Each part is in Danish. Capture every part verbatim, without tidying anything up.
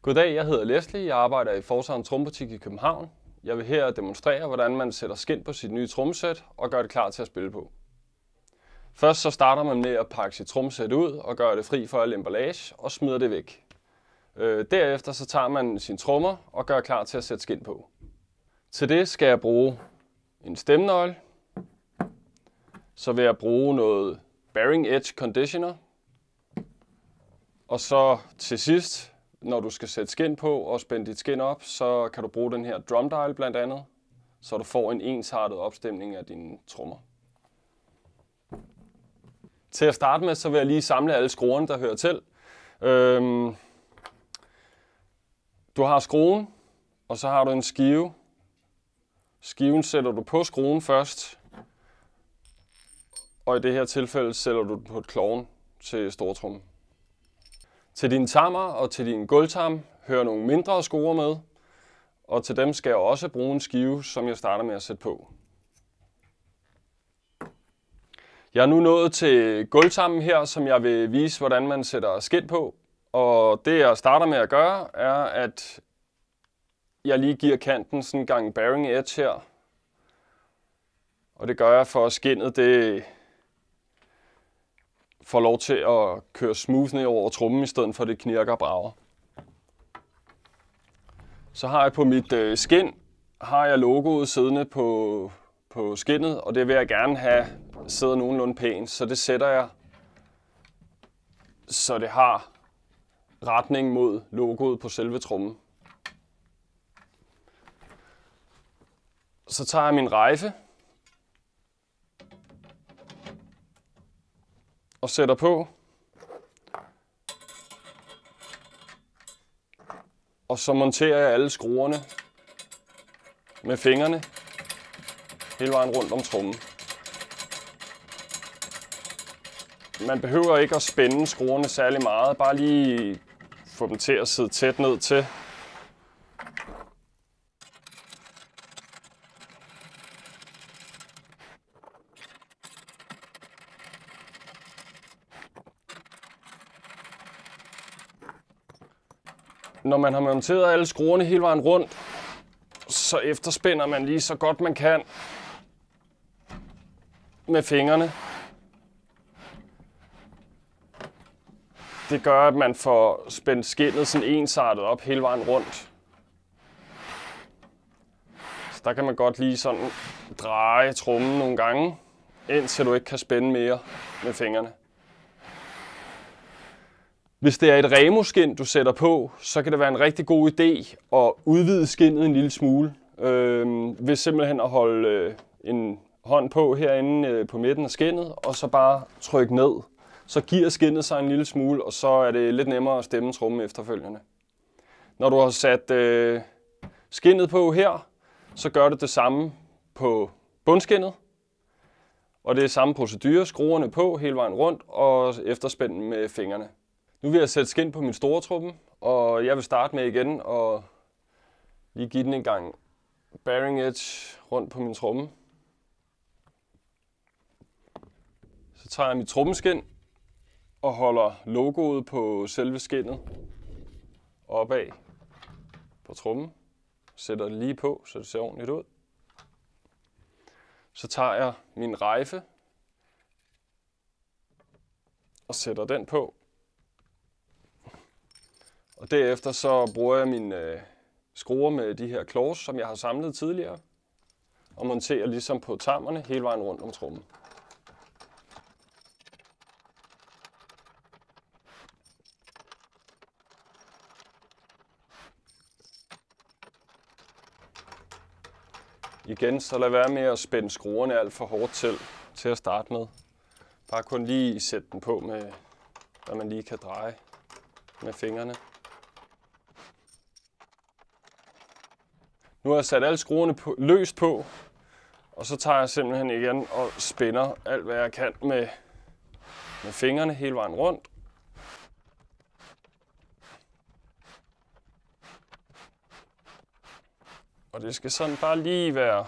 Goddag, jeg hedder Leslie. Jeg arbejder i Forsvarens Trommebutik i København. Jeg vil her demonstrere, hvordan man sætter skind på sit nye trommesæt og gør det klar til at spille på. Først så starter man med at pakke sit trommesæt ud og gøre det fri for al emballage og smider det væk. Derefter så tager man sine trommer og gør klar til at sætte skind på. Til det skal jeg bruge en stemmenøgle. Så vil jeg bruge noget Bearing Edge Conditioner. Og så til sidst, når du skal sætte skind på og spænde dit skind op, så kan du bruge den her drum dial blandt andet, så du får en ensartet opstemning af dine trommer. Til at starte med, så vil jeg lige samle alle skruerne, der hører til. Øhm, du har skruen, og så har du en skive. Skiven sætter du på skruen først, og i det her tilfælde sætter du den på et klovn til stortrommen. Til dine tammer og til din gulvtam hører nogle mindre skruer med, og til dem skal jeg også bruge en skive, som jeg starter med at sætte på. Jeg er nu nået til gulvtammen her, som jeg vil vise, hvordan man sætter skind på. Og det jeg starter med at gøre, er at jeg lige giver kanten sådan en gang bearing edge her. Og det gør jeg for at skindet det får lov til at køre smooth ned over trommen, i stedet for at det knirker og brager. Så har jeg på mit øh, skind, har jeg logoet siddende på, på skindet, og det vil jeg gerne have sidder nogenlunde pænt, så det sætter jeg, så det har retning mod logoet på selve trommen. Så tager jeg min rejfe og sætter på. Og så monterer jeg alle skruerne med fingrene hele vejen rundt om trommen. Man behøver ikke at spænde skruerne særlig meget, bare lige få dem til at sidde tæt ned til. Når man har monteret alle skruerne hele vejen rundt, så efterspænder man lige så godt man kan med fingrene. Det gør, at man får spændt skindet sådan ensartet op hele vejen rundt. Så der kan man godt lige sådan dreje trommen nogle gange, indtil du ikke kan spænde mere med fingrene. Hvis det er et Remo-skind, du sætter på, så kan det være en rigtig god idé at udvide skindet en lille smule. Øh, ved simpelthen at holde øh, en hånd på herinde øh, på midten af skindet, og så bare trykke ned. Så giver skindet sig en lille smule, og så er det lidt nemmere at stemme trommen efterfølgende. Når du har sat øh, skindet på her, så gør du det samme på bundskindet. Og det er samme procedure, skruerne på hele vejen rundt og efterspænd med fingrene. Nu vil jeg sætte skind på min store tromme, og jeg vil starte med igen og lige give den en gang bearing edge rundt på min tromme. Så tager jeg mit trommeskind og holder logoet på selve skindet opad på trommen. Sætter det lige på, så det ser ordentligt ud. Så tager jeg min rejfe og sætter den på. Og derefter så bruger jeg mine øh, skruer med de her claws, som jeg har samlet tidligere, og monterer ligesom på tammerne hele vejen rundt om trommen. Igen, så lad være med at spænde skruerne alt for hårdt til, til at starte med. Bare kun lige sætte den på med, hvad man lige kan dreje med fingrene. Nu har jeg sat alle skruerne på, løst på, og så tager jeg simpelthen igen og spænder alt, hvad jeg kan med, med fingrene hele vejen rundt. Og det skal sådan bare lige være,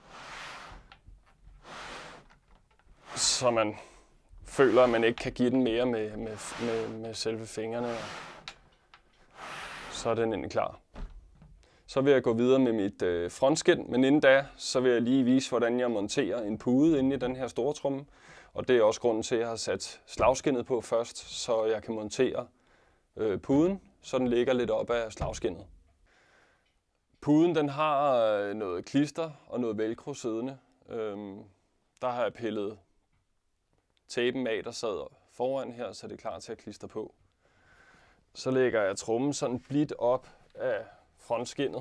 så man føler, at man ikke kan give den mere med, med, med, med selve fingrene. Så er den endelig klar. Så vil jeg gå videre med mit øh, frontskin, men inden da, så vil jeg lige vise, hvordan jeg monterer en pude inde i den her store tromme. Og det er også grunden til, at jeg har sat slagskinnet på først, så jeg kan montere øh, puden, så den ligger lidt op af slagskinnet. Puden den har øh, noget klister og noget velcro siddende. Øhm, der har jeg pillet tapen af, der sad foran her, så det er klar til at klistre på. Så lægger jeg trommen sådan blidt op af frontskinnet,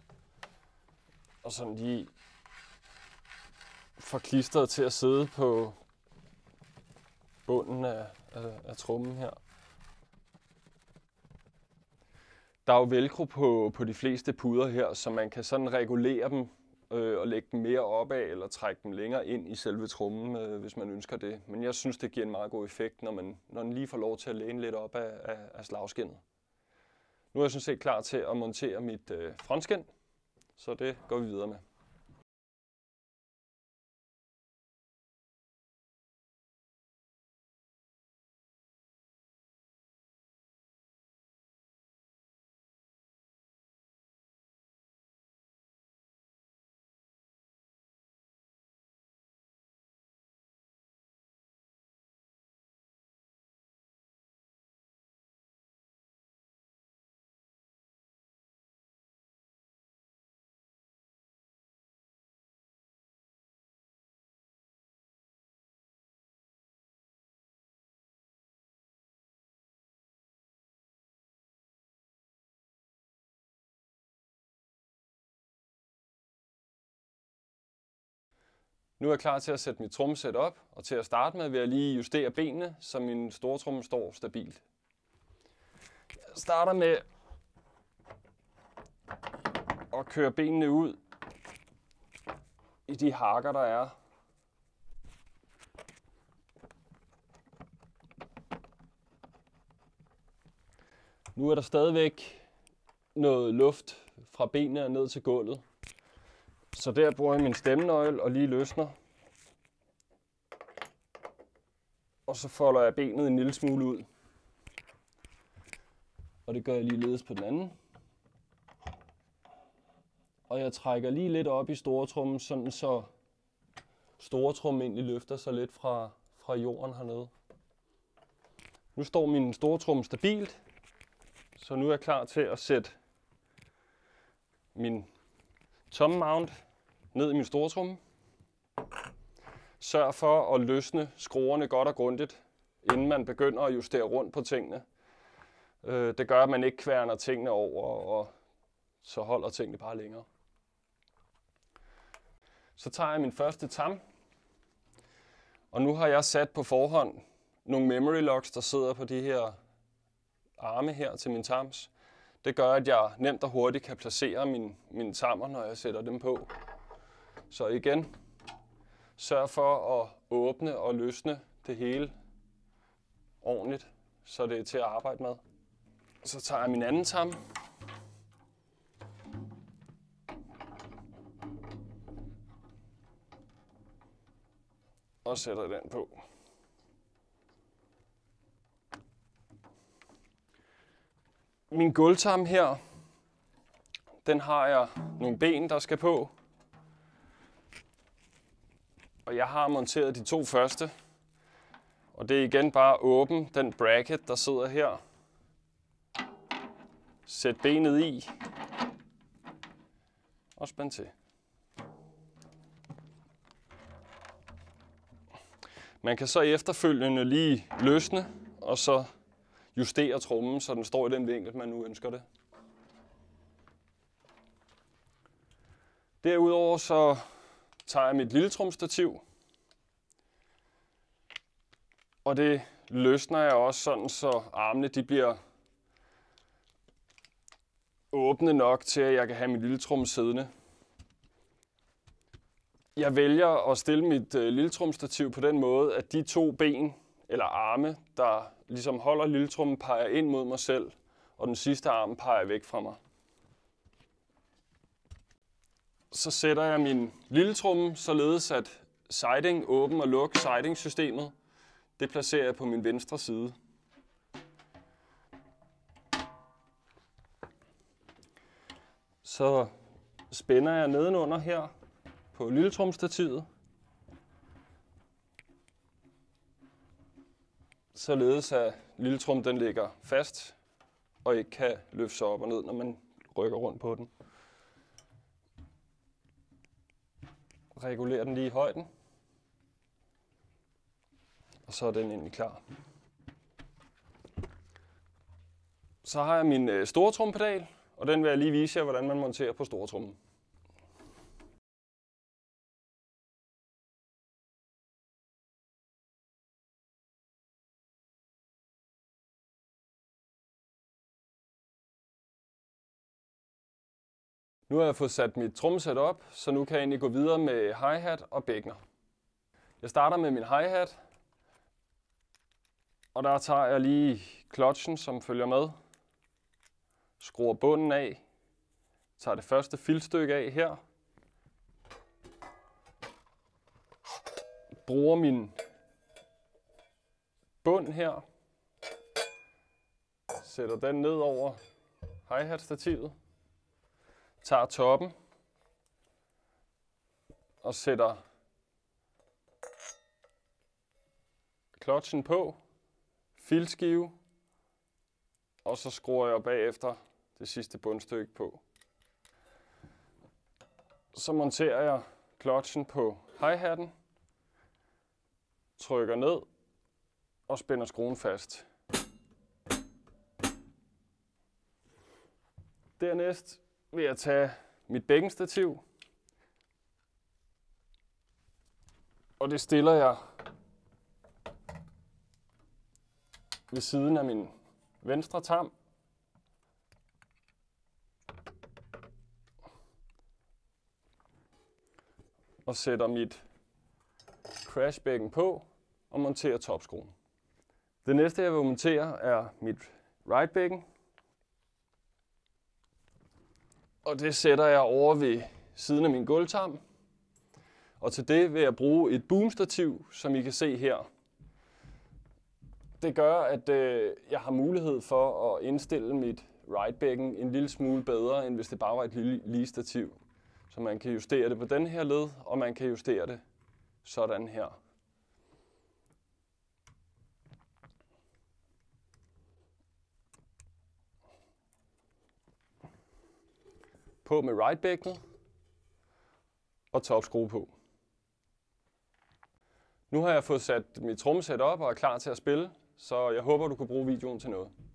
og sådan lige får klistret til at sidde på bunden af, af, af trommen her. Der er jo velcro på, på de fleste puder her, så man kan sådan regulere dem øh, og lægge dem mere opad eller trække dem længere ind i selve trommen, øh, hvis man ønsker det. Men jeg synes, det giver en meget god effekt, når man, når den lige får lov til at læne lidt op af, af, af slagskinnet. Nu er jeg sådan set klar til at montere mit øh, frontskin, så det går vi videre med. Nu er jeg klar til at sætte mit trommesæt op, og til at starte med vil jeg lige justere benene, så min store tromme står stabilt. Jeg starter med at køre benene ud i de hakker, der er. Nu er der stadigvæk noget luft fra benene og ned til gulvet. Så der bruger jeg min stemmenøgle og lige løsner. Og så folder jeg benet en lille smule ud. Og det gør jeg ligeledes på den anden. Og jeg trækker lige lidt op i storetrommen, sådan så storetrommen egentlig løfter sig lidt fra, fra jorden hernede. Nu står min storetromme stabilt, så nu er jeg klar til at sætte min tom mount ned i min storetromme. Sørg for at løsne skruerne godt og grundigt, inden man begynder at justere rundt på tingene. Det gør, at man ikke kværner tingene over, og så holder tingene bare længere. Så tager jeg min første tam, og nu har jeg sat på forhånd nogle memory locks, der sidder på de her arme her til min tams. Det gør, at jeg nemt og hurtigt kan placere mine, mine tammer, når jeg sætter dem på. Så igen, sørg for at åbne og løsne det hele ordentligt, så det er til at arbejde med. Så tager jeg min anden tam. Og sætter den på. Min gulvtam her, den har jeg nogle ben, der skal på. Og jeg har monteret de to første. Og det er igen bare at åbne den bracket, der sidder her. Sæt benet i. Og spænd til. Man kan så efterfølgende lige løsne, og så justere trommen, så den står i den vinkel, man nu ønsker det. Derudover så tager jeg mit lille tromstativ, og det løsner jeg også sådan, så armene de bliver åbne nok til, at jeg kan have mit lille tromme siddende. Jeg vælger at stille mit øh, lille tromstativ på den måde, at de to ben eller arme, der ligesom holder lille trommen, peger ind mod mig selv, og den sidste arm peger væk fra mig. Så sætter jeg min lille tromme således, at siding, åben og luk siding-systemet, det placerer jeg på min venstre side. Så spænder jeg nedenunder her på lilletrumstativet, således at lilletrum den ligger fast og ikke kan løfte sig op og ned, når man rykker rundt på den. Regulerer den lige i højden, og så er den egentlig klar. Så har jeg min stortrumpedal, og den vil jeg lige vise jer, hvordan man monterer på stortrummen. Nu har jeg fået sat mit trommesæt op, så nu kan jeg egentlig gå videre med hi-hat og bækkener. Jeg starter med min hi-hat, og der tager jeg lige klotchen, som følger med. Skruer bunden af, tager det første filtstykke af her. Bruger min bund her. Sætter den ned over hi-hat-stativet. Tager toppen og sætter klotchen på, filtskive, og så skruer jeg bagefter det sidste bundstykke på. Så monterer jeg klotchen på hi-hatten, trykker ned og spænder skruen fast. Dernæst vil jeg tage mit bækkenstativ, og det stiller jeg ved siden af min venstre tarm. Og sætter mit crashbækken på og monterer topskruen. Det næste jeg vil montere er mit rightbækken. Og det sætter jeg over ved siden af min gulvtarm. Og til det vil jeg bruge et boomstativ, som I kan se her. Det gør, at øh, jeg har mulighed for at indstille mit rightbækken en lille smule bedre, end hvis det bare var et lille lige stativ. Så man kan justere det på den her led, og man kan justere det sådan her. På med rightbækkenet og topskrue på. Nu har jeg fået sat mit trommesæt op og er klar til at spille, så jeg håber, du kan bruge videoen til noget.